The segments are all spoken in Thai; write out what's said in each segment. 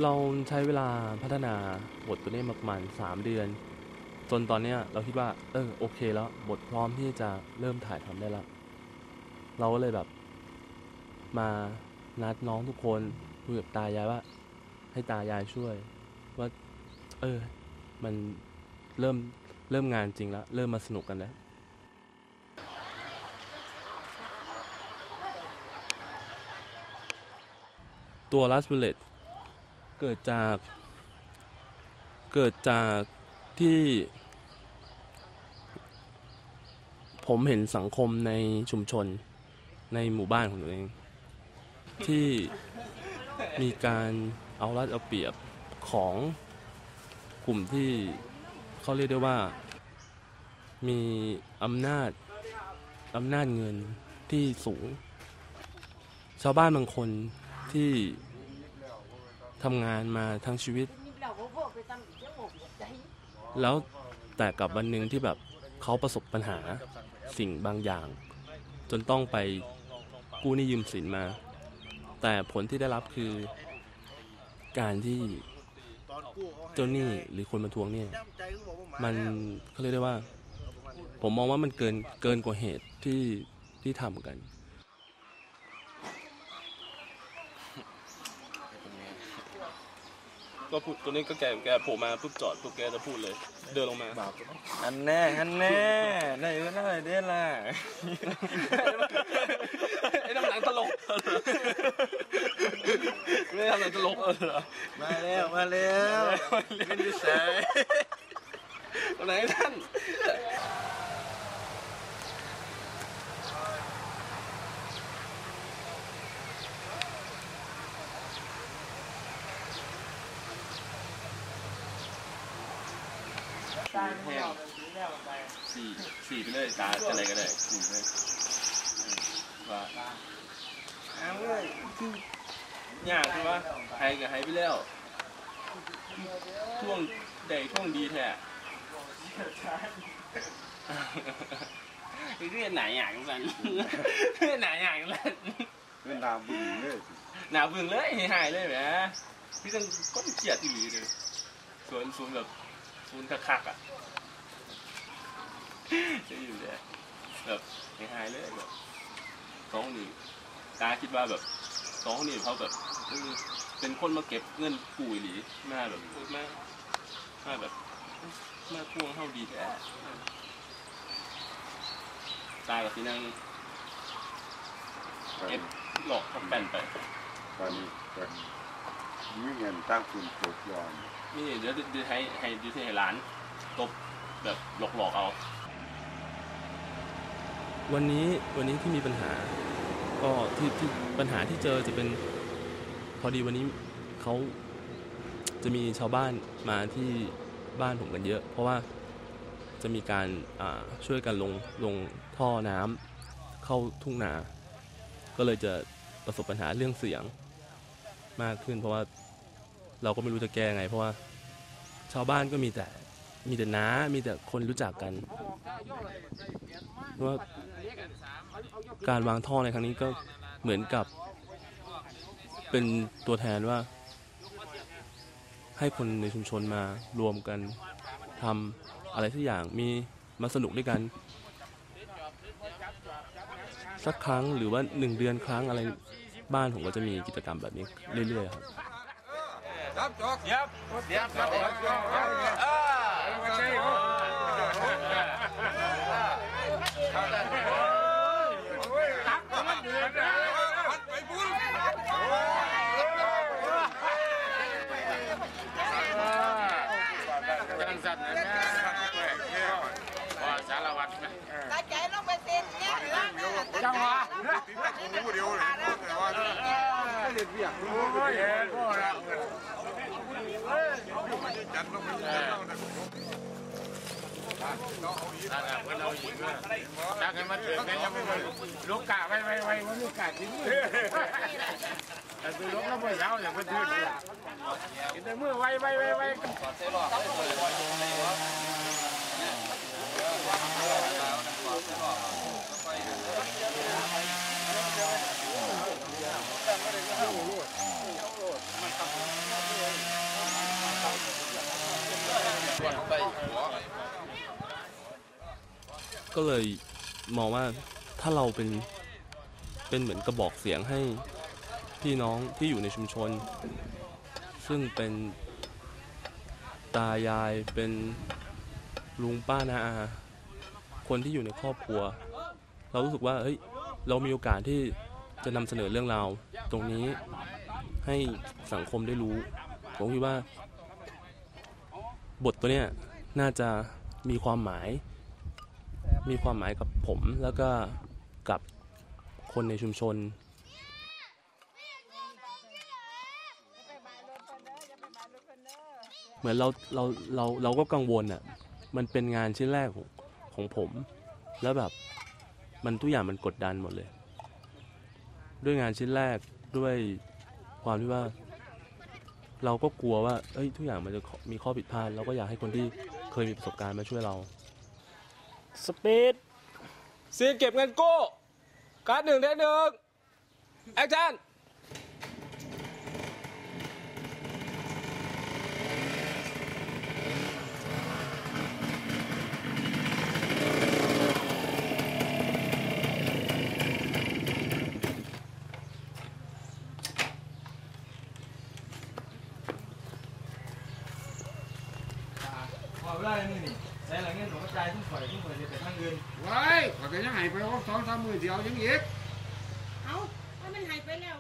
เราใช้เวลาพัฒนาบทตัวนี้มาประมาณ3 เดือนจนตอนเนี้ยเราคิดว่าโอเคแล้วบทพร้อมที่จะเริ่มถ่ายทำได้แล้วเราก็เลยแบบมานัดน้องทุกคนคุยกับตายายว่าให้ตายายช่วยว่ามันเริ่มงานจริงแล้วเริ่มมาสนุกกันแล้วตัว Last Bullet เกิดจากที่ผมเห็นสังคมในชุมชนในหมู่บ้านของตัวเองที่มีการเอารัดเอาเปรียบของกลุ่มที่เขาเรียกได้ว่ามีอำนาจเงินที่สูงชาวบ้านบางคนที่ทำงานมาทั้งชีวิตแล้วแต่กับวันหนึ่งที่แบบเขาประสบปัญหาสิ่งบางอย่างจนต้องไปกู้หนี้ยืมสินมาแต่ผลที่ได้รับคือการที่เจ้าหนี้หรือคนมาทวงเนี่ยมันเขาเรียกได้ว่าผมมองว่ามันเกินกว่าเหตุที่ทำกันก็พูดตัวนี้ก็แกโผล่มาปุ๊บจอดปุ๊บแกจะพูดเลยเดินลงมาอันแน่ได้เวลาเด้ล่ะไอ้น้ำหนังตลกไม่ทำหนังตลกมาแล้วเป็นดิสัยตัวไหนท่านแห้งสี่ไปเลยตาจะอะไรก็ได้ว่าเลยยากใช่ปะหายกับหายไปแล้วท่วงใดท่วงดีแท้เรื่องไหนอย่างนั้นเรื่องไหนอย่างนั้นเรื่องนาบึ้งเลยนาบึ้งเลยหายเลยแหมพี่ต้องก้นเกียดอีหลีเลยสวนแบบสวนคักๆอ่ะจะอยู่เลยแบบหายเลยแบบสองนี่ตาคิดว่าแบบสองนี่เขาแบบเป็นคนมาเก็บเงินกู้หรือมาแบบมาแบบมาทวงเข้าดีแท้ตากับที่นั่งเก็บหลอกเขาแป้นไปตอนนี้มีเงินตั้งคุณปลูกยอมนี่เดี๋ยวให้ร้านตบแบบหลอกเอาวันนี้ที่มีปัญหาก็ที่ปัญหาที่เจอจะเป็นพอดีวันนี้เขาจะมีชาวบ้านมาที่บ้านผมกันเยอะเพราะว่าจะมีการช่วยกันลงท่อน้ำเข้าทุ่งนาก็เลยจะประสบปัญหาเรื่องเสียงมากขึ้นเพราะว่าเราก็ไม่รู้จะแก้ไงเพราะว่าชาวบ้านก็มีแต่น้ามีแต่คนรู้จักกันเพราะว่าการวางท่อในครั้งนี้ก็เหมือนกับเป็นตัวแทนว่าให้คนในชุมชนมารวมกันทำอะไรสักอย่างมีมาสนุกด้วยกันสักครั้งหรือว่า1 เดือนครั้งอะไรบ้านผมก็จะมีกิจกรรมแบบนี้เรื่อยๆครับจังหวะจังกันมาถึงกันยังไม่ลูกกะไว้ลูกกะจริงแต่คือลูกแล้วเมื่อเช้าอย่างเพื่อนเลยแต่เมื่อไว้ก็เลยมองว่าถ้าเราเป็นเหมือนกระบอกเสียงให้พี่น้องที่อยู่ในชุมชนซึ่งเป็นตายายเป็นลุงป้าน้าอาคนที่อยู่ในครอบครัวเรารู้สึกว่าเฮ้ยเรามีโอกาสที่จะนำเสนอเรื่องราวตรงนี้ให้สังคมได้รู้ผมคิดว่าบทตัวเนี้ยน่าจะมีความหมายกับผมแล้วก็กับคนในชุมชนเหมือนเราก็กังวลอ่ะมันเป็นงานชิ้นแรกของผมแล้วแบบมันทุกอย่างมันกดดันหมดเลยด้วยงานชิ้นแรกด้วยความที่ว่าเราก็กลัวว่าทุกอย่างมันจะมีข้อผิดพลาดเราก็อยากให้คนที่เคยมีประสบการณ์มาช่วยเราสปีดซีนเก็บเงินกู้การ์ด1 เทค 1แอคชั่นเอาได้นี่ใส่หลังเงี้ยหนูกระจายทุ่งข่อยจะไปทางอื่นไว้ขอแต่ยังหายไปว่า2-3 มื้อเดียวยังอีกเอาถ้ามันหายไปแล้ว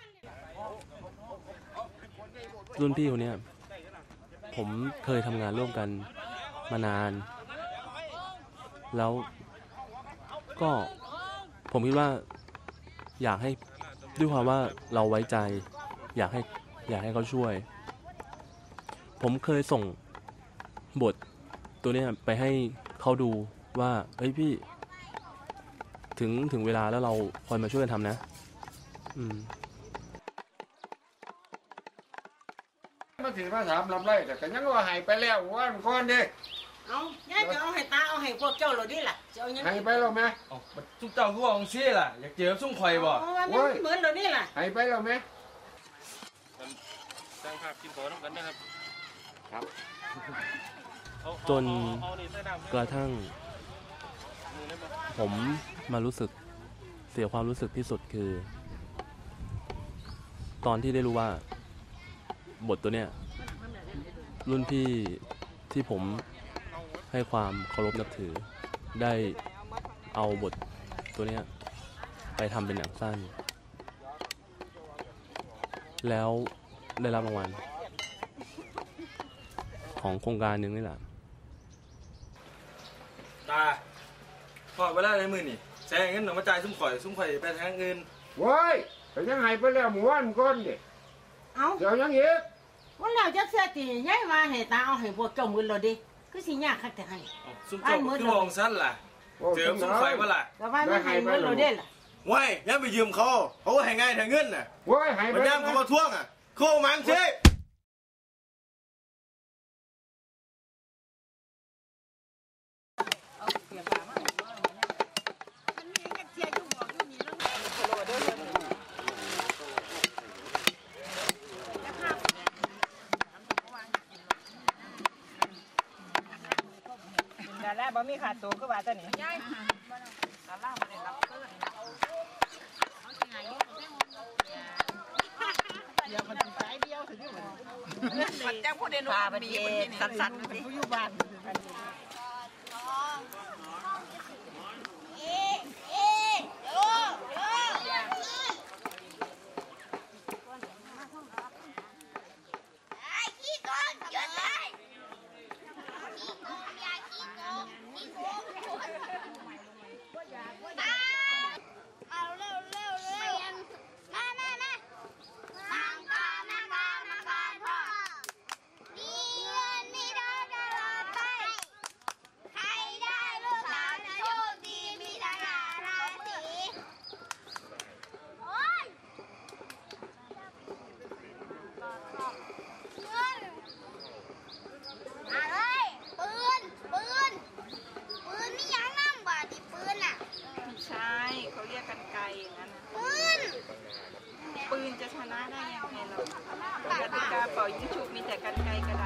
รุ่นพี่คนนี้ผมเคยทำงานร่วมกันมานานแล้วก็ผมคิดว่าอยากให้ด้วยความว่าเราไว้ใจอยากให้เขาช่วยผมเคยส่งบทตัวนี้ไปให้เขาดูว่าพี่ถึงเวลาแล้วเราคอยมาช่วยกันทำนะมาถือมาถามลำไรแต่ก็ยังว่าหายไปแล้ววันก่อนเด้เอาย่าจะเอาให้ตาเอาให้พวกเจ้าเราดิล่ะจะเอายังหายไปแล้วไหมทุกเจ้าก็บอกซี่ล่ะอยากเจอสุ่มข่อยบ่เหมือนเรานี่ล่ะหายไปแล้วไหมสร้างภาพกินโผล่ต้องกันนะครับครับจนกระทั่งผมมารู้สึกเสียความรู้สึกที่สุดคือตอนที่ได้รู้ว่าบทตัวเนี้ยรุ่นพี่ที่ผมให้ความเคารพนับถือได้เอาบทตัวเนี้ยไปทำเป็นหนังสั้นแล้วได้รับรางวัลของโครงการหนึ่งนี่แหละตาพอเวลาในมือนี่ใส่เงินหนูกระจายสุ่มข่อยไปทางอื่นไว้แต่ยังหายไปแล้วหมู่วันก่อนเด้เอาเดี๋ยวยังอีกวันแล้วจะเสียตีย้ายมาให้ตาเอาให้พวกเจ้ามือเราดิคือสิยากคักแต่ให้สุ่มเจ้าคือมองสั้นล่ะเจอสุ่มข่อยว่าล่ะแต่ว่าไม่ให้มือเราเด้ล่ะไว้ยังไปยืมเขาให้ง่ายทางเงินน่ะไว้ให้ไปย่ำเขามาท่วงอ่ะโค้มังเชแล้วบ่มีขาดตัวก็ว่าตัวนี้ยายตาล่าบ่ได้รับเพิ่นเดี๋ยวมันสายเดียวถึงมันจังผู้ใดรู้มีสั่นๆเป็นผู้อยู่บ้านปืนจะชนะได้ยังไงเรากติกาเป่ายิงฉุบมีแต่กันไกลกระดาษ